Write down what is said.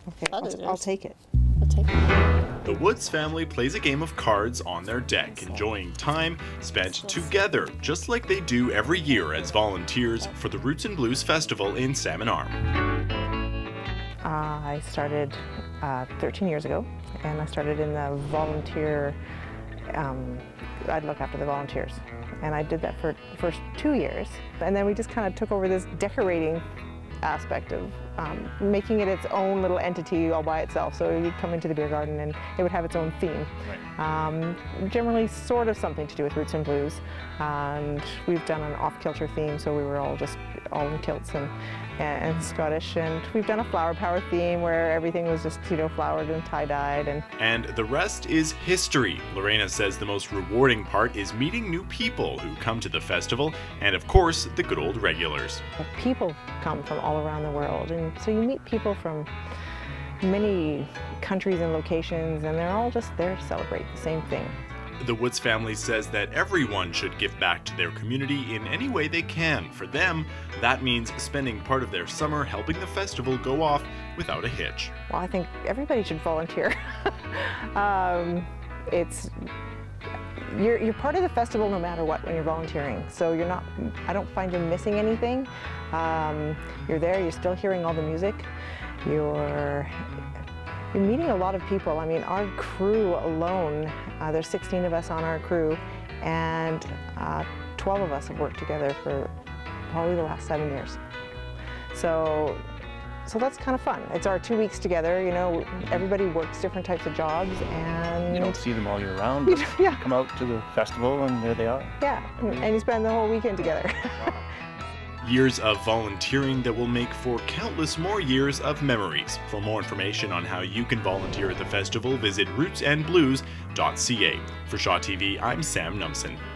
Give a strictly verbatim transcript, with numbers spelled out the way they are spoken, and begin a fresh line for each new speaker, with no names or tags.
Okay, I'll,
That is
I'll take it.
I'll take it.
The Woods family plays a game of cards on their deck, enjoying time spent together, just like they do every year as volunteers for the Roots and Blues Festival in Salmon Arm.
Uh, I started uh, thirteen years ago, and I started in the volunteer, um, I'd look after the volunteers. And I did that for the first two years. And then we just kind of took over this decorating aspect of um, making it its own little entity all by itself. So you'd come into the beer garden and it would have its own theme. Right. Um, generally sort of something to do with Roots and Blues. And we've done an off-kilter theme, so we were all just all in kilts and, and Scottish. And we've done a flower power theme where everything was just, you know, flowered and tie-dyed. And,
and the rest is history. Lorena says the most rewarding part is meeting new people who come to the festival, and of course, the good old regulars.
People come from all around the world, and so you meet people from many countries and locations, and they're all just there to celebrate the same thing.
The Woods family says that everyone should give back to their community in any way they can. For them, that means spending part of their summer helping the festival go off without a hitch.
Well, I think everybody should volunteer. um, it's you're, you're part of the festival no matter what when you're volunteering. So you're not, I don't find you're missing anything. Um, you're there, you're still hearing all the music. You're You're meeting a lot of people. I mean, our crew alone, uh, there's sixteen of us on our crew, and uh, twelve of us have worked together for probably the last seven years. So, so that's kind of fun. It's our two weeks together, you know, everybody works different types of jobs, and...
You don't see them all year round, but
yeah.
You come out to the festival and there they are.
Yeah, and you spend the whole weekend together.
Years of volunteering that will make for countless more years of memories. For more information on how you can volunteer at the festival, visit roots and blues dot c a. For Shaw T V, I'm Sam Numsen.